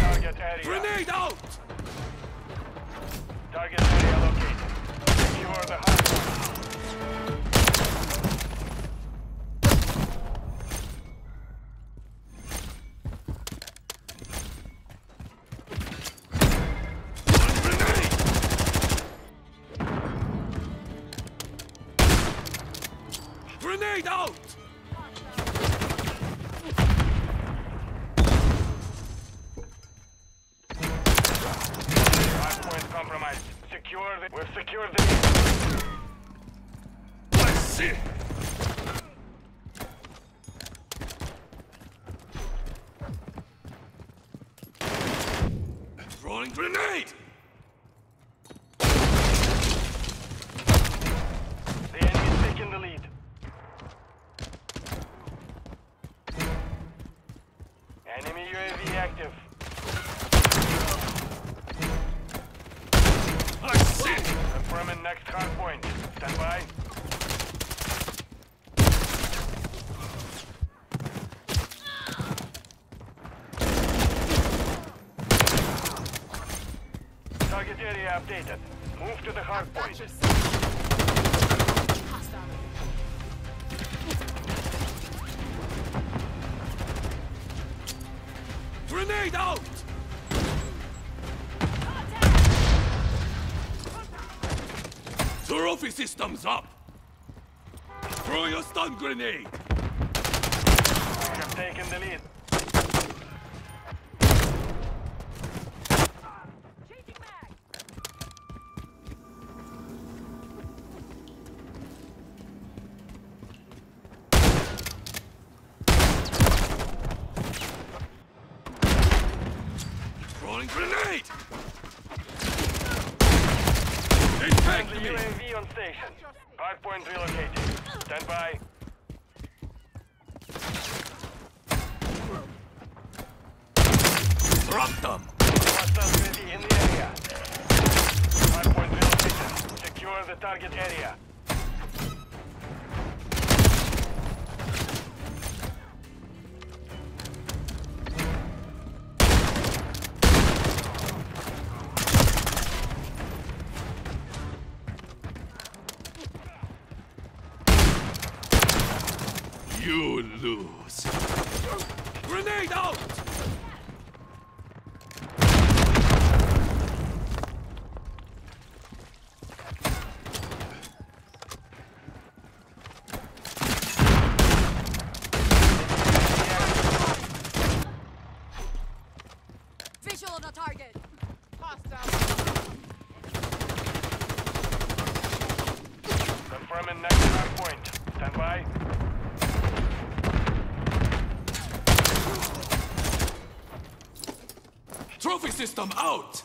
target area. Grenade out! Target area located. Secure the hard point. Grenade out! Hardpoint compromised. We've secured the I see! Throwing grenade! The enemy's taking the lead. Enemy UAV active. I see! Confirming next hard point. Stand by. Target area updated. Move to the hard point. Grenade out! Trophy systems up! Throw your stun grenade! We have taken the lead. Throwing grenade! Impact Friendly me! UAV on station. Hardpoint relocated. Stand by. Drop them! Hostile UAV in the area. Hardpoint relocated. Secure the target area. You lose. Grenade out! Visual on the target. Confirming next hard point. Stand by. Trophy system out!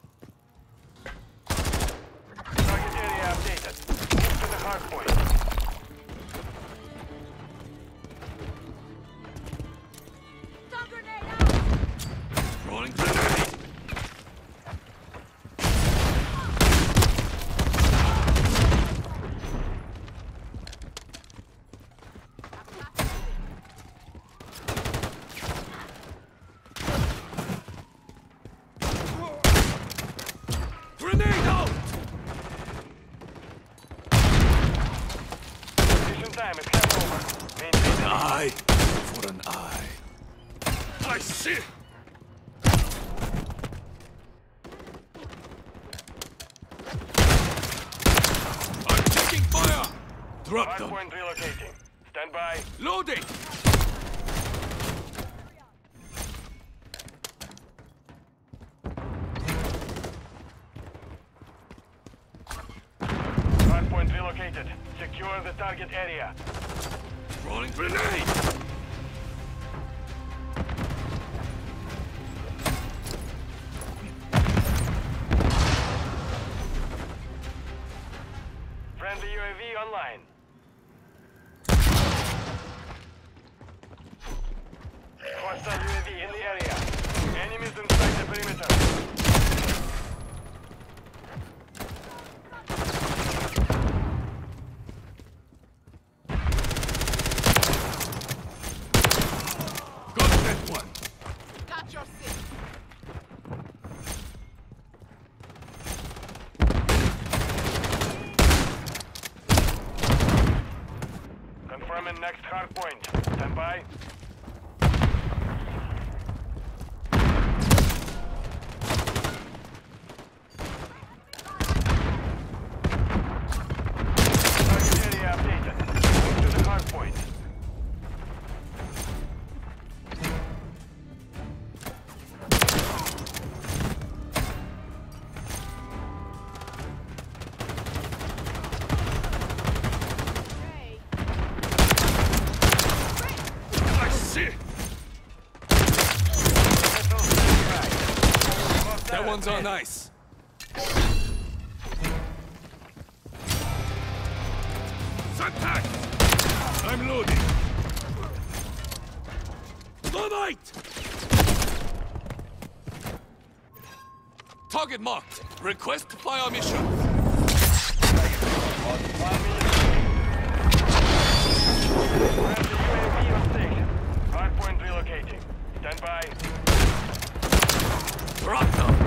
Target area updated. Move to the hard point. Stun grenade out! Throwing grenade! Grenade out! Mission time is half over. Maintain the Eye for an eye. I see! I'm taking fire! Drop them! hardpoint relocating. Stand by. Loading! Hardpoint relocated. Secure the target area. Throwing grenade! Friendly UAV online. Hostile UAV in the area. Enemies inside the perimeter. Got that one! Got your six. next hard point. Stand by. Target area updated. Move to the hard point. I see. Missiles stand by. Almost That done. one's on ice. Contact! I'm loading. Thermite! Target marked. Request fire mission. 1 minute. Friendly UAV on station. Hardpoint relocating. Stand by. Raptor!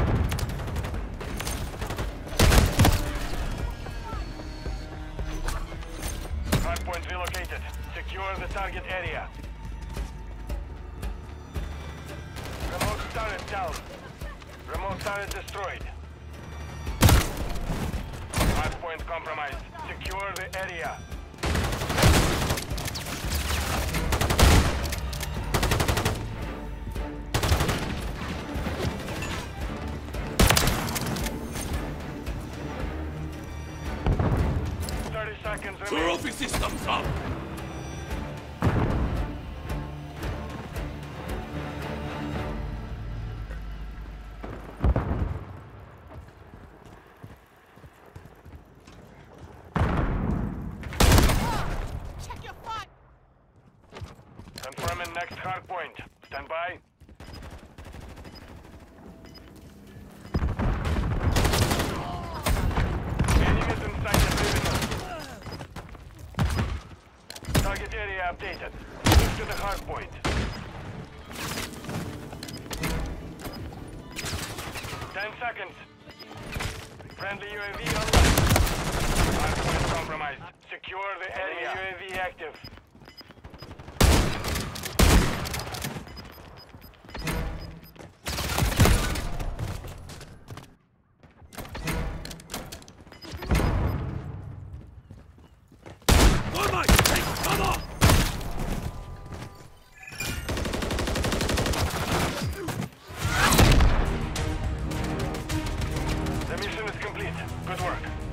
Hardpoint relocated. Secure the target area. Remote turret down. Remote turret destroyed. Hardpoint compromised. Secure the area. Seconds remaining. Trophy systems up! Check your front! Confirming next hardpoint. Stand by. Enemies inside the perimeter. Target area updated. Move to the hardpoint. 10 seconds. Friendly UAV online. Hardpoint compromised. Secure the area. UAV active. Thermite! Take cover! The mission is complete. Good work.